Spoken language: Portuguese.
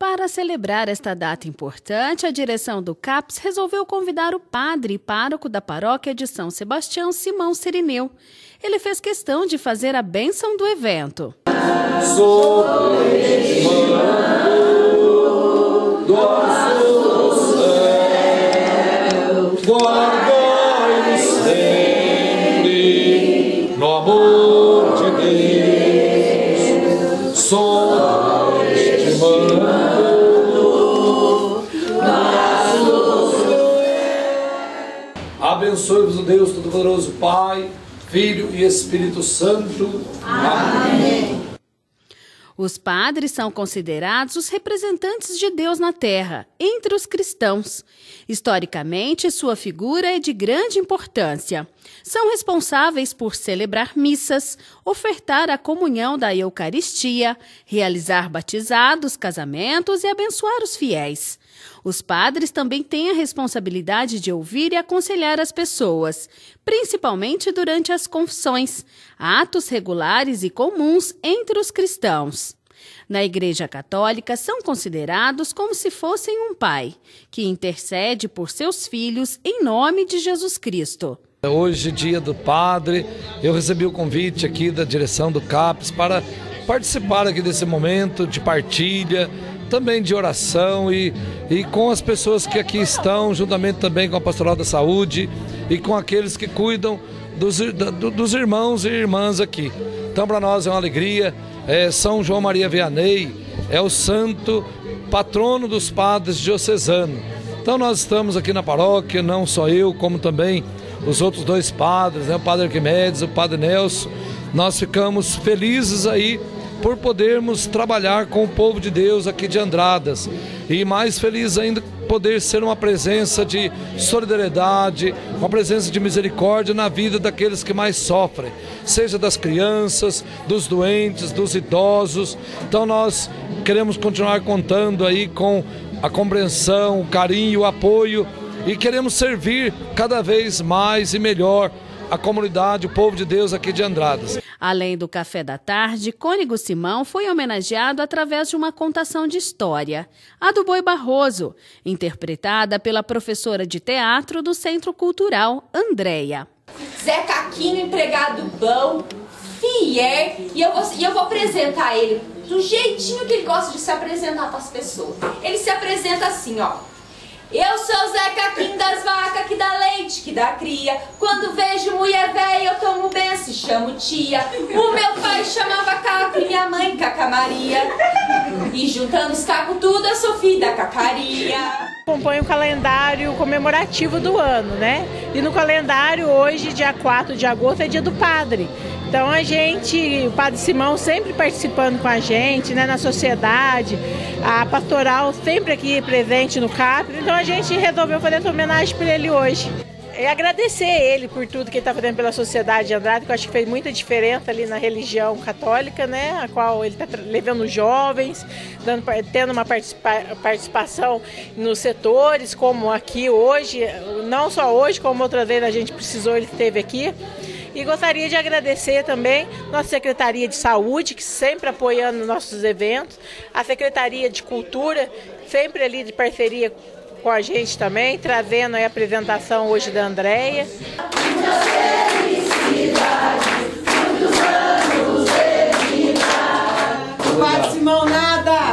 Para celebrar esta data importante, a direção do CAPS resolveu convidar o padre e pároco da paróquia de São Sebastião, Simão Cirineu. Ele fez questão de fazer a bênção do evento. Guardai-nos sempre no amor de Deus, sois de mando. Abençoe-vos o Deus Todo-Poderoso, Pai, Filho e Espírito Santo. Amém. Os padres são considerados os representantes de Deus na terra, entre os cristãos. Historicamente, sua figura é de grande importância. São responsáveis por celebrar missas, ofertar a comunhão da Eucaristia, realizar batizados, casamentos e abençoar os fiéis. Os padres também têm a responsabilidade de ouvir e aconselhar as pessoas, principalmente durante as confissões, atos regulares e comuns entre os cristãos. Na Igreja Católica, são considerados como se fossem um pai, que intercede por seus filhos em nome de Jesus Cristo. Hoje, dia do padre, eu recebi o convite aqui da direção do CAPS para participar aqui desse momento de partilha, também de oração e com as pessoas que aqui estão, juntamente também com a Pastoral da Saúde e com aqueles que cuidam dos irmãos e irmãs aqui. Então, para nós é uma alegria. São João Maria Vianney é o santo patrono dos padres diocesanos. Então, nós estamos aqui na paróquia, não só eu, como também os outros dois padres, o Padre Arquimedes, o Padre Nelson. Nós ficamos felizes aí por podermos trabalhar com o povo de Deus aqui de Andradas. E mais feliz ainda poder ser uma presença de solidariedade, uma presença de misericórdia na vida daqueles que mais sofrem, seja das crianças, dos doentes, dos idosos. Então nós queremos continuar contando aí com a compreensão, o carinho, o apoio e queremos servir cada vez mais e melhor a comunidade, o povo de Deus aqui de Andradas. Além do café da tarde, Cônego Simão foi homenageado através de uma contação de história, a do Boi Barroso, interpretada pela professora de teatro do Centro Cultural, Andréia. Zé Caquinho, empregado bom, fiel, e eu vou apresentar ele do jeitinho que ele gosta de se apresentar para as pessoas. Ele se apresenta assim, ó. Eu sou Zé Caquinho das vacas, que dá leite, que dá cria. Quando vejo mulher velha, eu tomo benção e chamo tia. O meu pai chamava Caco e minha mãe Caca Maria. E juntando os cacos tudo, eu sou filha da Cacaria. Compõe o calendário comemorativo do ano, né? E no calendário, hoje, dia 4 de agosto, é dia do padre. Então o Padre Simão sempre participando com a gente, né, na sociedade, a pastoral sempre aqui presente no CAPS, então a gente resolveu fazer essa homenagem para ele hoje. E agradecer ele por tudo que ele está fazendo pela sociedade de Andrade, que eu acho que fez muita diferença ali na religião católica, né, a qual ele está levando jovens, tendo uma participação nos setores, como aqui hoje, não só hoje, como outras vezes a gente precisou, ele esteve aqui. E gostaria de agradecer também nossa Secretaria de Saúde, que sempre apoiando nossos eventos, a Secretaria de Cultura, sempre ali de parceria com a gente também, trazendo aí a apresentação hoje da Andréia. Muitas felicidades, muitos anos de vida. O Padre Simão nada!